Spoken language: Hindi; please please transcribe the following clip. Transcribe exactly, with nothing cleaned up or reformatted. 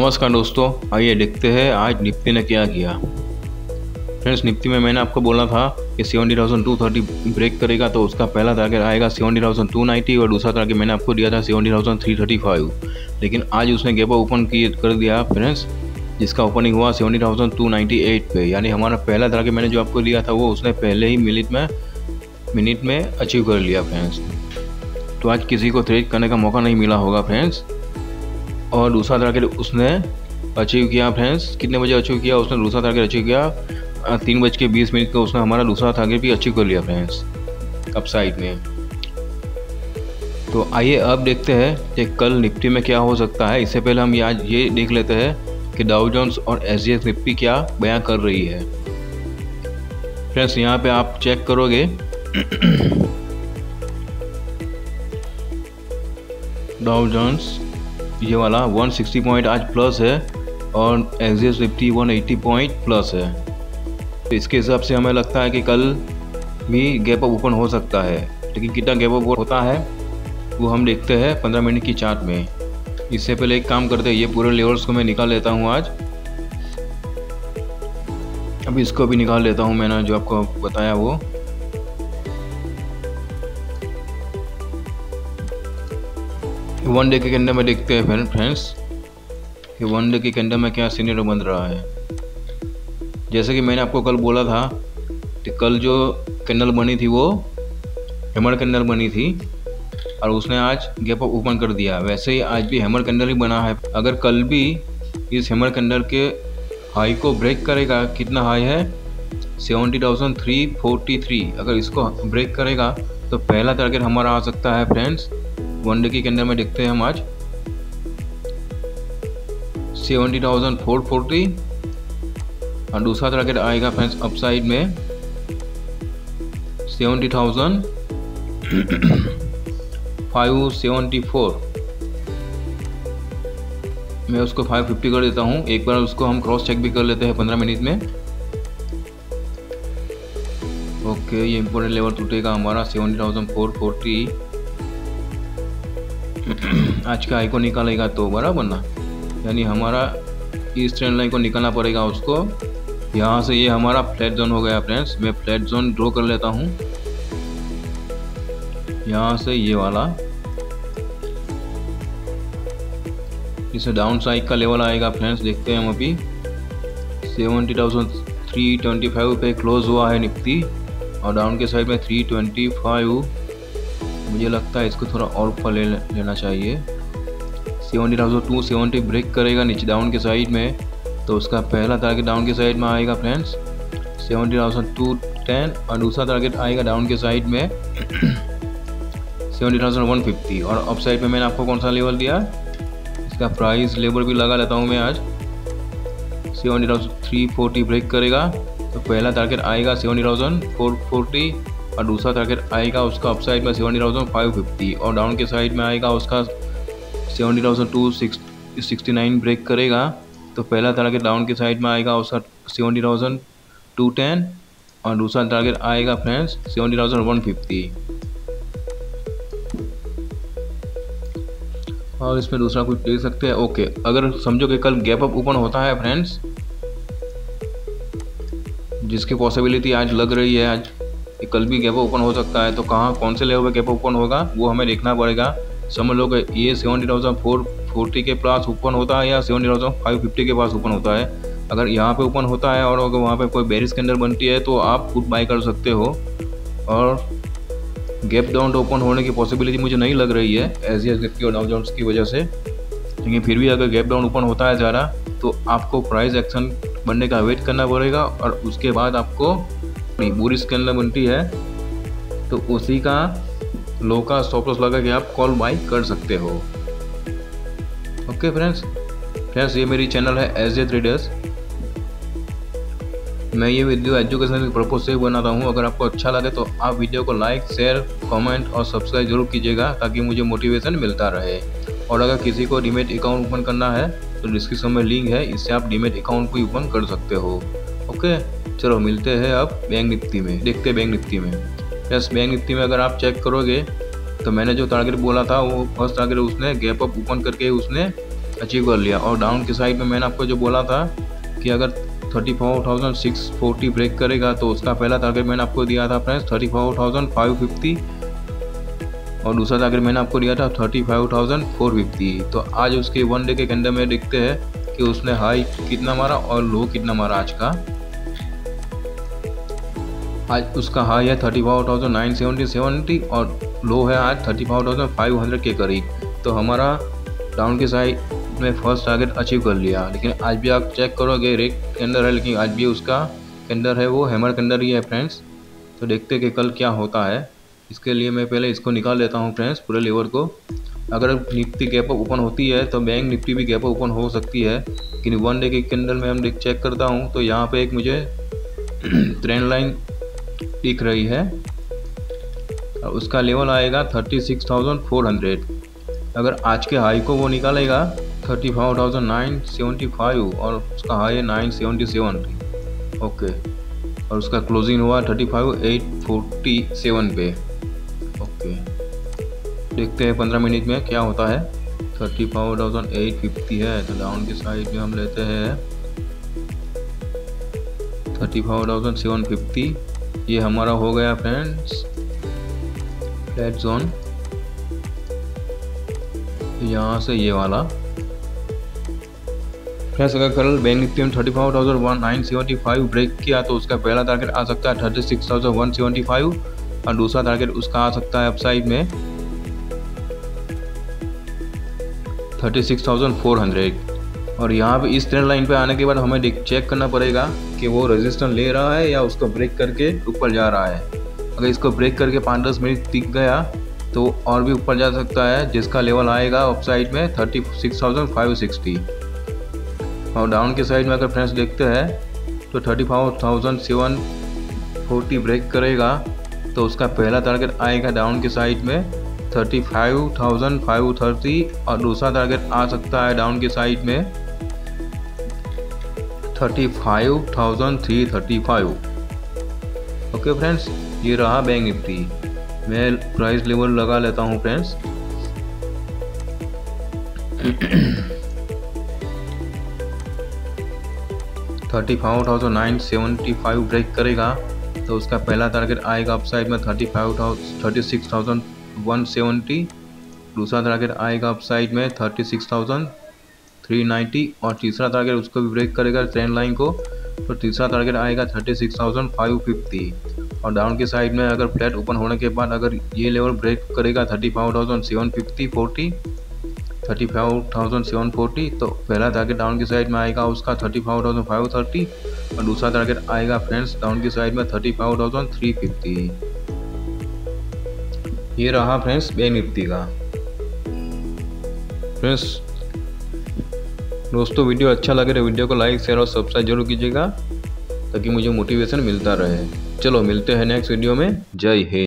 नमस्कार दोस्तों, आइए देखते हैं आज निफ्टी ने क्या किया। फ्रेंड्स, निफ्टी में मैंने आपको बोला था कि seventy thousand two thirty break करेगा तो उसका पहला टारगेट आएगा सेवेंटी थाउजेंड टू नाइंटी और दूसरा टारगेट मैंने आपको दिया था seventy thousand three thirty five. लेकिन आज उसने गैप ओपन किए कर दिया फ्रेंड्स, जिसका ओपनिंग हुआ seventy thousand two ninety eight पे। यानी हमारा पहला टारगेट मैंने जो आपको दिया था वो उसने पहले ही मिनट में मिनट में अचीव कर लिया फ्रेंड्स। तो आज किसी को ट्रेड करने का मौका नहीं मिला होगा फ्रेंड्स। और दूसरा टारगेट उसने अचीव किया फ्रेंड्स। कितने बजे अचीव किया उसने? दूसरा टारगेट अचीव किया तीन बज के बीस मिनट को उसने हमारा दूसरा टारगेट भी अचीव कर लिया फ्रेंड्स अप साइड में। तो आइए अब देखते हैं कि कल निफ्टी में क्या हो सकता है। इससे पहले हम आज ये देख लेते हैं कि डाउ जोन्स और एस जी एक्स निफ्टी क्या बयां कर रही है। फ्रेंड्स, यहाँ पे आप चेक करोगे डाउ जोन्स ये वाला एक सौ साठ पॉइंट आज प्लस है और एस जी एक्स निफ्टी एक सौ अस्सी पॉइंट प्लस है। तो इसके हिसाब से हमें लगता है कि कल भी गैप अप ओपन हो सकता है। लेकिन कितना गैप अप होता है वो हम देखते हैं पंद्रह मिनट की चार्ट में। इससे पहले एक काम करते हैं, ये पूरे लेवल्स को मैं निकाल लेता हूँ आज। अभी इसको भी निकाल लेता हूँ, मैंने जो आपको बताया वो। वन डे के कैंडल में देखते हैं फ्रेंड्स कि वन डे के कैंडल में क्या सिनेरियो बन रहा है। जैसे कि मैंने आपको कल बोला था कि कल जो कैंडल बनी थी वो हैमर कैंडल बनी थी और उसने आज गैप अप ओपन कर दिया। वैसे ही आज भी हैमर कैंडल ही बना है। अगर कल भी इस हैमर कैंडल के हाई को ब्रेक करेगा, कितना हाई है seventy thousand three forty three, अगर इसको ब्रेक करेगा तो पहला टारगेट हमारा आ सकता है फ्रेंड्स वन डे की कैंडल में। देखते हैं हम आज सेवेंटी थाउजेंड फोर फोर्टी और दूसरा टारगेट आएगा फ्रेंड्स अपसाइड में seventy thousand five seventy four. मैं उसको फाइव फिफ्टी कर देता हूँ। एक बार उसको हम क्रॉस चेक भी कर लेते हैं पंद्रह मिनट में। ओके, ये इंपॉर्टेंट लेवल टूटेगा हमारा सेवेंटी थाउजेंड फोर फोर्टी। आज का हाई को निकालेगा तो बराबर ना, यानी हमारा इस ट्रेंड लाइन को निकालना पड़ेगा उसको। यहाँ से ये हमारा फ्लैट जोन हो गया फ्रेंड्स। मैं फ्लैट जोन ड्रॉ कर लेता हूँ। यहाँ से ये वाला इसे डाउन साइड का लेवल आएगा फ्रेंड्स। देखते हैं हम अभी seventy thousand three twenty five पे क्लोज हुआ है निफ्टी और डाउन के साइड में थ्री ट्वेंटी फाइव। मुझे लगता है इसको थोड़ा और ऊपर ले लेना चाहिए। Seventy thousand two seventy break करेगा नीचे डाउन के साइड में तो उसका पहला टारगेट डाउन के साइड में आएगा friends seventy thousand two ten और दूसरा टारगेट आएगा डाउन के साइड में सेवेंटी थाउजेंड वन फिफ्टी। और अप साइड में मैंने आपको कौन सा लेवल दिया, इसका प्राइस लेवल भी लगा लेता हूँ मैं आज। Seventy thousand three forty break करेगा तो पहला टारगेट आएगा सेवेंटी थाउजेंड फोर फोर्टी और दूसरा टारगेट आएगा उसका अप साइड में सेवेंटी थाउजेंड फाइव फिफ्टी और डाउन के साइड में आएगा उसका seventy thousand two sixty nine break करेगा तो पहला टारगेट डाउन के साइड में आएगा उसका सेवेंटी थाउजेंड टू टेन और दूसरा टारगेट आएगा friends seventy thousand one fifty. और इसमें दूसरा कुछ देख सकते हैं। ओके, अगर समझो कि कल गैप अप ओपन होता है फ्रेंड्स, जिसकी पॉसिबिलिटी आज लग रही है आज कि कल भी गैप ओपन हो सकता है, तो कहाँ कौन से लेवल पे गैप ओपन होगा वो हमें देखना पड़ेगा। समझ लो कि ये सेवेंटी थाउजेंड फोर फोर्टी के पास ओपन होता है या सेवेंटी थाउजेंड फाइव फिफ्टी के पास ओपन होता है। अगर यहाँ पे ओपन होता है और अगर वहाँ पे कोई बेरिश कैंडल बनती है तो आप खुद बाई कर सकते हो। और गैप डाउन ओपन होने की पॉसिबिलिटी मुझे नहीं लग रही है एस जी एक्स निफ्टी और डाउ जोन्स की वजह से। लेकिन फिर भी अगर गैप डाउन ओपन होता है ज़्यादा तो आपको प्राइस एक्शन बनने का वेट करना पड़ेगा और उसके बाद आपको बुलिश कैंडल बनती है तो उसी का लो का स्टॉप लॉस लगा के आप कॉल बाई कर सकते हो। ओके फ्रेंड्स फ्रेंड्स ये मेरी चैनल है एस जे ट्रेडर्स। मैं ये वीडियो एजुकेशनल पर्पज से बनाता हूँ। अगर आपको अच्छा लगे तो आप वीडियो को लाइक शेयर कमेंट और सब्सक्राइब जरूर कीजिएगा ताकि मुझे मोटिवेशन मिलता रहे। और अगर किसी को डीमेट अकाउंट ओपन करना है तो डिस्क्रिप्शन में लिंक है, इससे आप डीमेट अकाउंट भी ओपन कर सकते हो। ओके, चलो मिलते हैं अब बैंक निफ्टी में। देखते हैं बैंक निफ्टी में। यस, बैंक निफ्टी में अगर आप चेक करोगे तो मैंने जो टारगेट बोला था वो फर्स्ट टारगेट उसने गैप अप ओपन करके उसने अचीव कर लिया। और डाउन की साइड में मैंने आपको जो बोला था कि अगर thirty four thousand six forty break करेगा तो उसका पहला टारगेट मैंने आपको दिया था friends thirty four thousand five fifty और दूसरा टारगेट मैंने आपको दिया था thirty five thousand four fifty. तो आज उसके वन डे के कैंडल में देखते हैं कि उसने हाई कितना मारा और लो कितना मारा आज का। आज उसका हाई है thirty five thousand nine seventy seventy और लो है आज thirty five thousand five hundred के करीब। तो हमारा डाउन की साइड में फर्स्ट टारगेट अचीव कर लिया। लेकिन आज भी आप चेक करोगे रेड कैंडल है, लेकिन आज भी उसका कैंडल है वो हैमर कैंडल ही है फ्रेंड्स। तो देखते कि कल क्या होता है। इसके लिए मैं पहले इसको निकाल लेता हूँ फ्रेंड्स, पूरे लेवल को। अगर निफ्टी गैप अप ओपन होती है तो बैंक निफ्टी भी गैप अप ओपन हो सकती है। लेकिन वन डे के कैंडल में हम देख चेक करता हूँ तो यहाँ पे एक मुझे ट्रेंड लाइन दिख रही है और उसका लेवल आएगा thirty six thousand four hundred. अगर आज के हाई को वो निकालेगा thirty five thousand nine seventy five और उसका हाई है नाइन सेवेंटी सेवन ओके, और उसका क्लोजिंग हुआ thirty five eight forty seven पे ओके। देखते हैं पंद्रह मिनट में क्या होता है। Thirty five thousand eight fifty है तो डाउन की साइड में हम लेते हैं thirty five thousand seven fifty. ये हमारा हो गया फ्रेंड्स फ्लैट जोन, यहाँ से ये वाला फ्रेंड्स। अगर कल बैंक निफ्टी में thirty five thousand one nine seventy five break किया तो उसका पहला टारगेट आ सकता है thirty six thousand one seventy five और दूसरा टारगेट उसका आ सकता है अपसाइड में thirty six thousand four hundred. और यहाँ पे इस ट्रेंड लाइन पे आने के बाद हमें चेक करना पड़ेगा कि वो रेजिस्टेंस ले रहा है या उसको ब्रेक करके ऊपर जा रहा है। अगर इसको ब्रेक करके पाँच दस मिनट टिक गया तो और भी ऊपर जा सकता है, जिसका लेवल आएगा अपसाइड में thirty six thousand five sixty. और डाउन के साइड में अगर फ्रेंड्स देखते हैं तो thirty five thousand seven forty break करेगा तो उसका पहला टारगेट आएगा डाउन के साइड में thirty five thousand five thirty और दूसरा टारगेट आ सकता है डाउन के साइड में thirty five thousand three thirty five okay friends. ये रहा बैंक निफ्टी। मैं प्राइस लेवल लगा लेता हूँ friends thirty five thousand nine seventy five break करेगा तो उसका पहला टारगेट आएगा अपसाइड में thirty five thousand thirty six thousand one seventy, दूसरा टारगेट आएगा अपसाइड में thirty six thousand three ninety और तीसरा टारगेट उसको भी ब्रेक करेगा ट्रेंड लाइन को तो तीसरा टारगेट आएगा thirty six thousand five fifty. और डाउन के साइड में अगर फ्लैट ओपन होने के बाद अगर ये लेवल ब्रेक करेगा thirty five thousand seven fifty forty thirty five thousand seven forty तो पहला टारगेट डाउन की साइड में आएगा उसका thirty five thousand five thirty और दूसरा टारगेट आएगा फ्रेंड्स डाउन की साइड में thirty five thousand three fifty. ये रहा फ्रेंड्स बैंक निफ्टी का। फ्रेंड्स दोस्तों वीडियो अच्छा लगे तो वीडियो को लाइक शेयर और सब्सक्राइब जरूर कीजिएगा ताकि मुझे मोटिवेशन मिलता रहे। चलो मिलते हैं नेक्स्ट वीडियो में। जय हिंद।